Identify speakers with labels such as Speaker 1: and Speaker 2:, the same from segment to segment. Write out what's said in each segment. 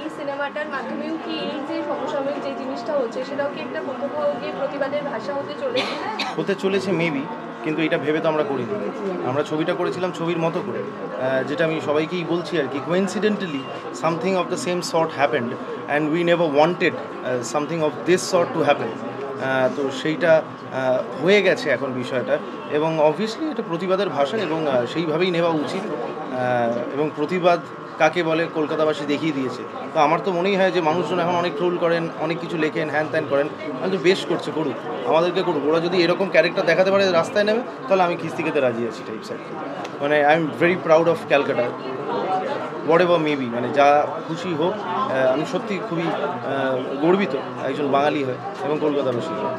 Speaker 1: সিনেমাটার মাধ্যমেও কি এই যে সমসাময়িক যে জিনিসটা হচ্ছে সেটাও কি একটা প্রত্যক্ষ প্রতিবাদের ভাষা হতে চলেছে
Speaker 2: মেবি, কিন্তু এটা ভেবে তো আমরা করিনি। আমরা ছবিটা করেছিলাম ছবির মতো করে, যেটা আমি সবাইকেই বলছি আর কি, coincidentally something of the same sort happened and we never wanted something of this sort to happen. তো সেইটা হয়ে গেছে এখন বিষয়টা, এবং অবভিয়াসলি এটা প্রতিবাদের ভাষা এবং সেইভাবেই নেওয়া উচিত। এবং প্রতিবাদ কাকে বলে কলকাতাবাসী দেখিয়ে দিয়েছে। তো আমার তো মনেই হয় যে মানুষজন এখন অনেক ট্রোল করেন, অনেক কিছু লেখেন, হ্যান ত্যান করেন, কিন্তু বেশ করছে, করুক, আমাদেরকে করুক। ওরা যদি এরকম ক্যারেক্টার দেখাতে পারে রাস্তায় নেমে, তাহলে আমি খিস্তি খেতে রাজি আছি টাইপস আর কি। মানে I am very proud of Calcutta, whatever maybe, মানে যা খুশি হোক। আমি সত্যি খুবই গর্বিত একজন বাঙালি হয় এবং কলকাতাবাসী হয়।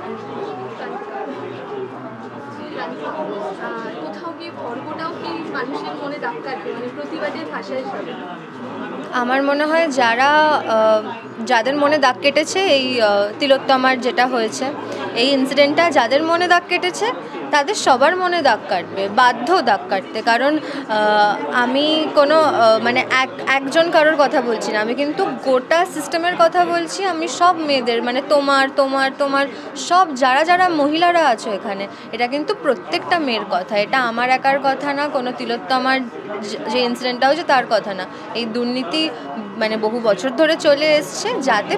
Speaker 3: আমার মনে হয় যাদের মনে দাগ কেটেছে এই তিলোত্তমার যেটা হয়েছে, এই ইনসিডেন্টটা যাদের মনে দাগ কেটেছে তাদের সবার মনে দাগ কাটবে, বাধ্য দাগ কাটতে। কারণ আমি কোনো মানে একজন কারোর কথা বলছি না, আমি কিন্তু গোটা সিস্টেমের কথা বলছি। আমি সব মেয়েদের, মানে তোমার তোমার তোমার সব যারা মহিলারা আছো এখানে, এটা কিন্তু প্রত্যেকটা মেয়ের কথা, এটা আমার একার কথা না, কোনো তিলোত্তমার যে ইনসিডেন্টটা হয়েছে তার কথা না। এই দুর্নীতি মানে বহু বছর ধরে চলে এসছে, যাতে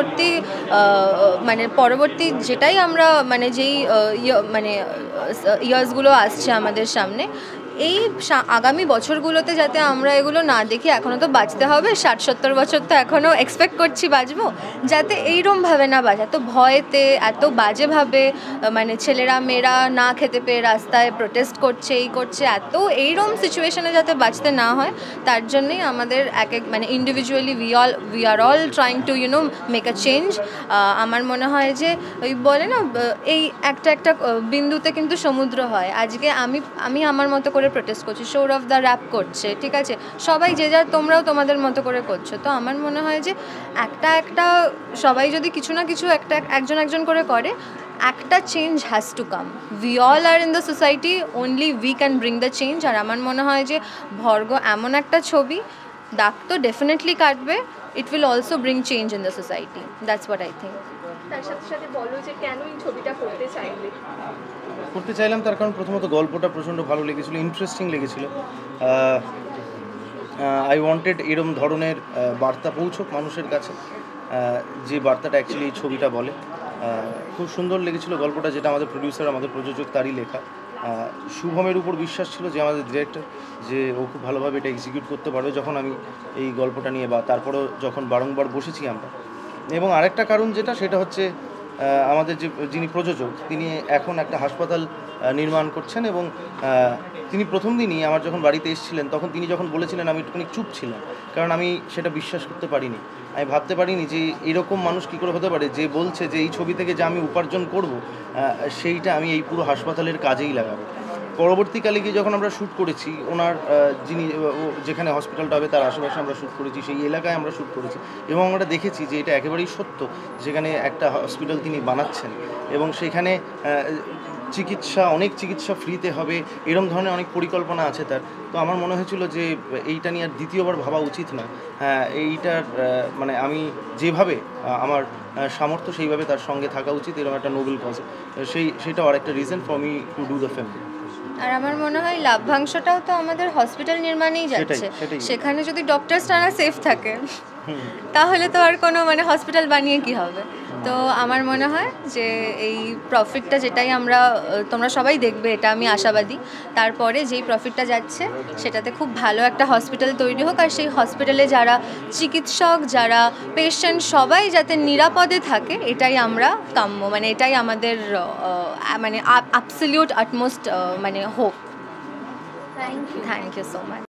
Speaker 3: পরবর্তী যেটাই আমরা মানে যেই ইয়ার্সগুলো আসছে আমাদের সামনে, এই আগামী বছরগুলোতে যাতে আমরা এগুলো না দেখি। এখনও তো বাঁচতে হবে, 60-70 বছর তো এখনও এক্সপেক্ট করছি বাঁচবো, যাতে এইরমভাবে না বাঁচে, এত ভয়েতে, এত বাজেভাবে মানে ছেলেরা মেয়েরা না খেতে পেয়ে রাস্তায় প্রোটেস্ট করছে, এই করছে, এত এইরম সিচুয়েশনে যাতে বাঁচতে না হয়, তার জন্যই আমাদের মানে individually we are all trying to make a change. আমার মনে হয় যে ওই বলে না, এই একটা বিন্দুতে কিন্তু সমুদ্র হয়। আজকে আমি আমার মতো করে প্রোটেস্ট করছি, সৌরভ দা র্যাপ করছে, ঠিক আছে, সবাই যে যার, তোমরাও তোমাদের মতো করে করছো। তো আমার মনে হয় যে একটা সবাই যদি কিছু না কিছু একজন করে করে, একটা change has to come. We all are in the society, only we can bring the change. আর আমার মনে হয় যে ভর্গ এমন একটা ছবি, দাগ তো ডেফিনেটলি কাটবে, it will also bring change in the society. That's what I think.
Speaker 1: তার সাথে সাথে বলো যে কেন এই ছবিটা
Speaker 2: করতে চাইলাম, তার কারণ প্রথমত গল্পটা প্রচণ্ড ভালো লেগেছিলো, ইন্টারেস্টিং লেগেছিলো। আই ওয়ান্টেড এরম ধরনের বার্তা পৌঁছক মানুষের কাছে, যে বার্তাটা অ্যাকচুয়ালি এই ছবিটা বলে। খুব সুন্দর লেগেছিলো গল্পটা, যেটা আমাদের প্রডিউসার, আমাদের প্রযোজক, তারই লেখা। শুভমের উপর বিশ্বাস ছিল, যে আমাদের ডিরেক্টর, যে ও খুব ভালোভাবে এটা এক্সিকিউট করতে পারবে। যখন আমি এই গল্পটা নিয়ে তারপরেও যখন বারংবার বসেছি আমরা, এবং আরেকটা কারণ সেটা হচ্ছে আমাদের যিনি প্রযোজক, তিনি এখন একটা হাসপাতাল নির্মাণ করছেন, এবং তিনি প্রথম দিনই আমার যখন বাড়িতে এসেছিলেন, তখন তিনি যখন বলেছিলেন, আমি একটুখানি চুপ ছিলাম, কারণ আমি সেটা বিশ্বাস করতে পারিনি। আমি ভাবতে পারিনি যে এরকম মানুষ কী করে হতে পারে, যে বলছে যে এই ছবি থেকে যে আমি উপার্জন করব, সেইটা আমি এই পুরো হাসপাতালের কাজেই লাগাবো। পরবর্তীকালে গিয়ে যখন আমরা শ্যুট করেছি, ওনার যিনি যেখানে হসপিটালটা হবে তার আশেপাশে আমরা শ্যুট করেছি, সেই এলাকায় আমরা শ্যুট করেছি, এবং আমরা দেখেছি যে এটা একেবারেই সত্য। যেখানে একটা হসপিটাল তিনি বানাচ্ছেন, এবং সেখানে অনেক চিকিৎসা ফ্রিতে হবে, এরম ধরনের অনেক পরিকল্পনা আছে তার। তো আমার মনে হয়েছিল যে এইটা নিয়ে আর দ্বিতীয়বার ভাবা উচিত না। এইটার মানে আমি যেভাবে আমার সামর্থ্য, সেইভাবে তার সঙ্গে থাকা উচিত, এরকম একটা নোবেল কজ। সেটা আর একটা reason for me to do the film.
Speaker 3: আর আমার মনে হয় লাভ্যাংশটাও তো আমাদের হসপিটাল নির্মাণেই যাচ্ছে। সেখানে যদি ডক্টরসরা সেফ থাকে, তাহলে তো আর কোনো মানে হসপিটাল বানিয়ে কি হবে। তো আমার মনে হয় যে এই প্রফিটটা, যেটাই তোমরা সবাই দেখবে, এটা আমি আশাবাদী, তারপরে যেই প্রফিটটা যাচ্ছে সেটাতে খুব ভালো একটা হসপিটাল তৈরি হোক, আর সেই হসপিটালে যারা চিকিৎসক, যারা পেশেন্ট, সবাই যাতে নিরাপদে থাকে, এটাই আমরা কাম্য, মানে এটাই আমাদের মানে অ্যাবসলিউট আটমোস্ট মানে hope. Thank you so much.